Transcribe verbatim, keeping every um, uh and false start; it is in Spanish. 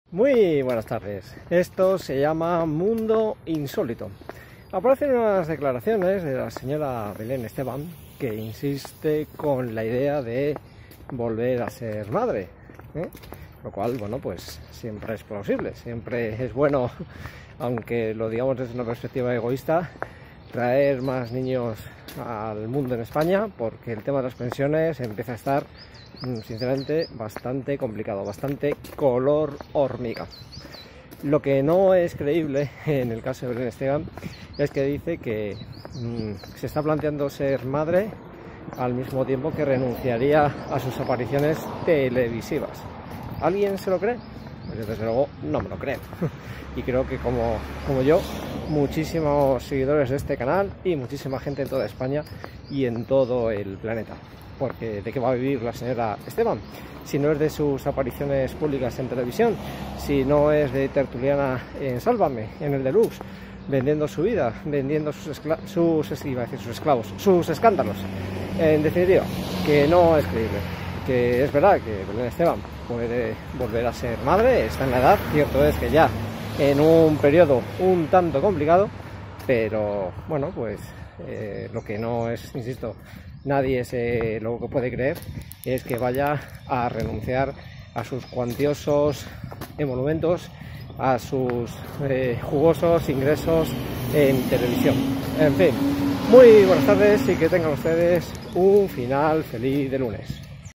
Muy buenas tardes. Esto se llama Mundo Insólito. Aparecen unas declaraciones de la señora Belén Esteban que insiste con la idea de volver a ser madre, ¿eh? Lo cual, bueno, pues siempre es plausible, siempre es bueno, aunque lo digamos desde una perspectiva egoísta, traer más niños al mundo en España, porque el tema de las pensiones empieza a estar sinceramente bastante complicado, bastante color hormiga. Lo que no es creíble en el caso de Belén Esteban es que dice que mmm, se está planteando ser madre al mismo tiempo que renunciaría a sus apariciones televisivas. ¿Alguien se lo cree? Pues desde luego no me lo creo. Y creo que como, como yo, muchísimos seguidores de este canal y muchísima gente en toda España y en todo el planeta. Porque ¿de qué va a vivir la señora Esteban? Si no es de sus apariciones públicas en televisión, si no es de tertuliana en Sálvame, en el Deluxe, vendiendo su vida, vendiendo sus, sus, iba a decir sus esclavos, sus escándalos. En definitiva, que no es creíble. Que es verdad que Belén Esteban puede volver a ser madre, está en la edad, cierto es que ya en un periodo un tanto complicado, pero bueno, pues eh, lo que no es, insisto, nadie se lo que puede creer es que vaya a renunciar a sus cuantiosos emolumentos, a sus eh, jugosos ingresos en televisión. En fin, muy buenas tardes y que tengan ustedes un final feliz de lunes.